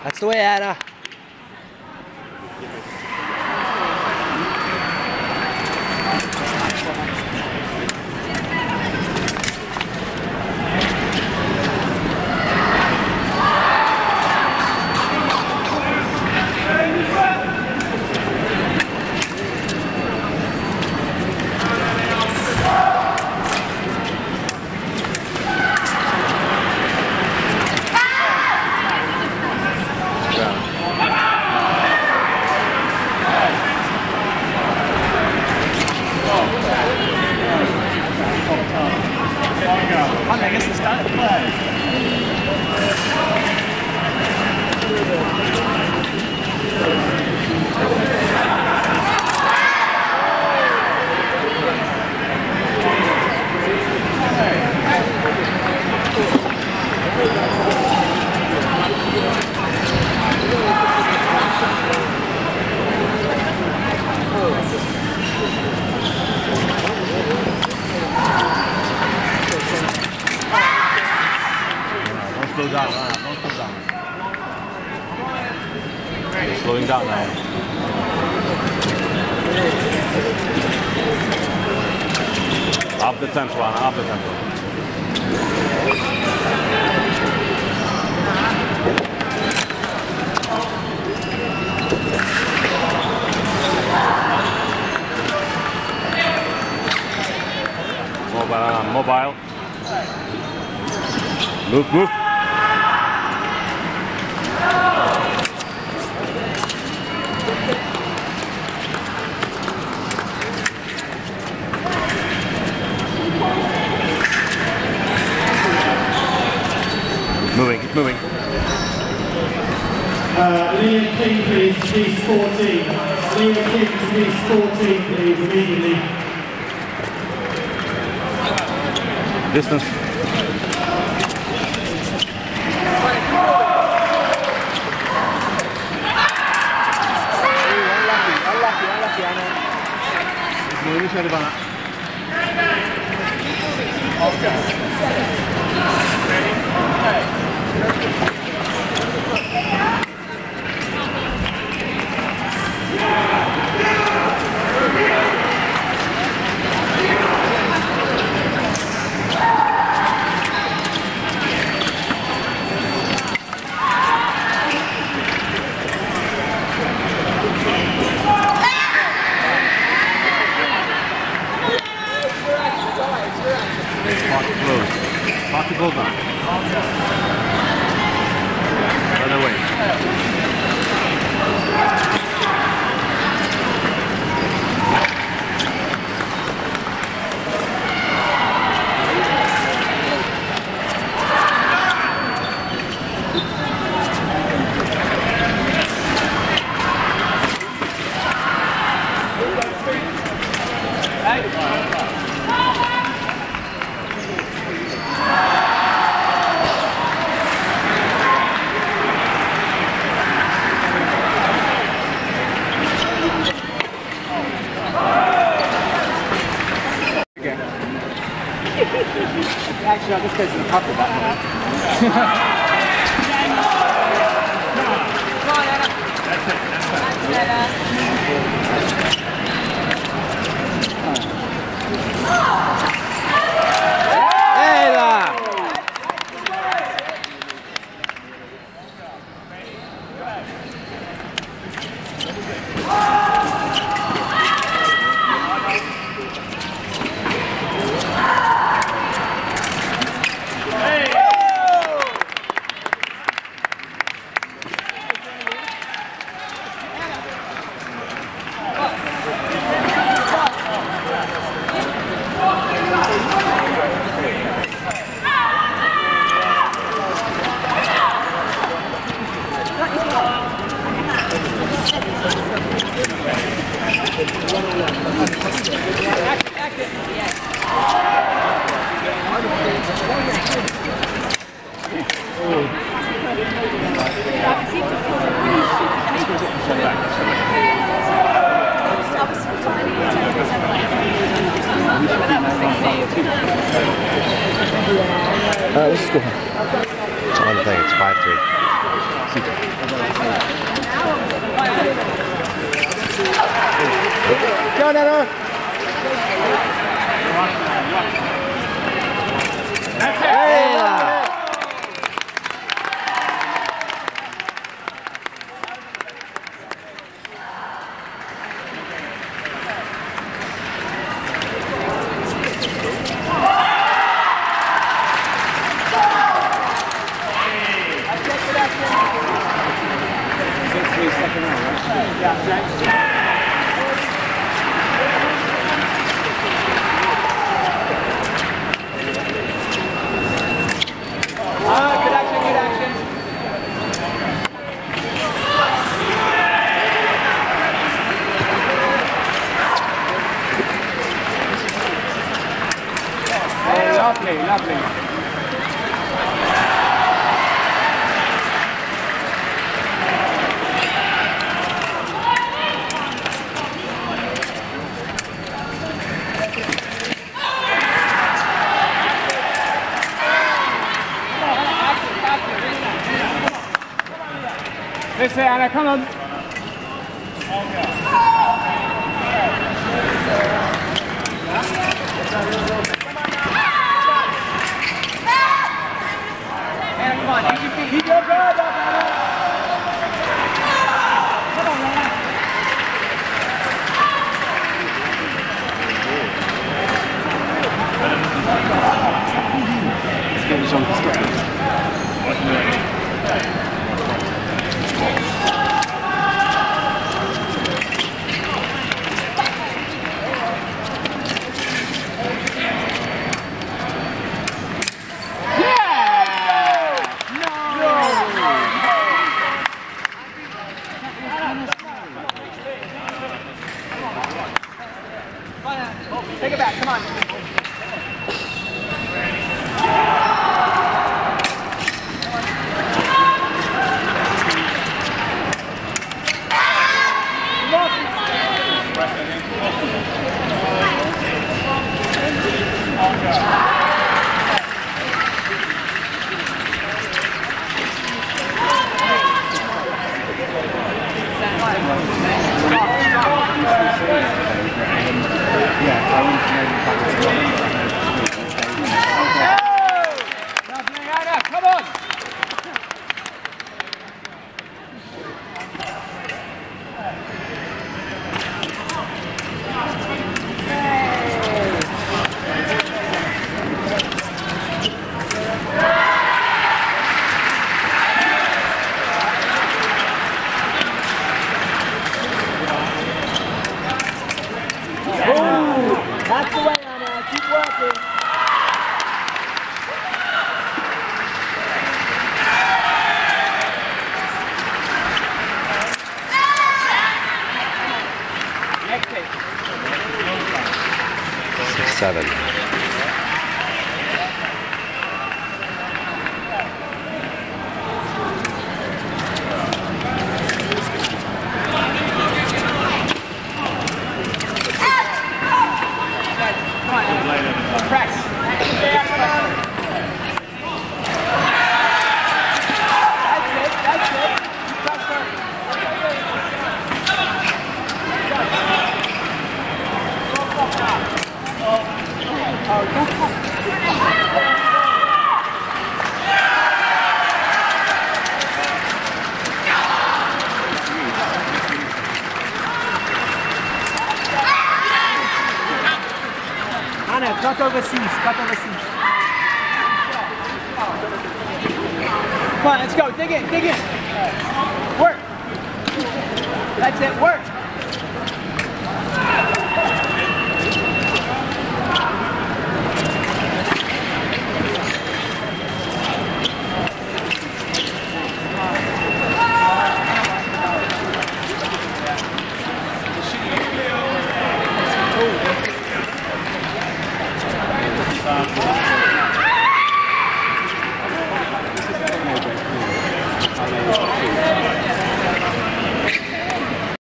That's the way, Anna. I guess it's starting to play. Slow down, don't slow down. Slowing down now. Up the tempo, Anna, up the tempo. Mobile, Anna, mobile. Move. Keep moving. Liam King, please, to piece 14. Liam King to piece 14, please, immediately. Distance. Unlucky, Anna. Party goal down. Other way. Actually, I'll just go to the pub with that What's the score? On the thing, it's 5-3. Go, Nana! That's it. Lovely, lovely. This way, Anna, come on. Come on, use your feet. Keep your guard up, Anna. Come on, Anna. Let's get this on the screen. Take it back, come on. Come on! That's the way, Anna. Keep working. Next it. 6-7. Press. That's it, that's it. Press her. Anna, cut overseas, cut overseas. Come on, let's go. Dig in, dig in. Work. That's it, work.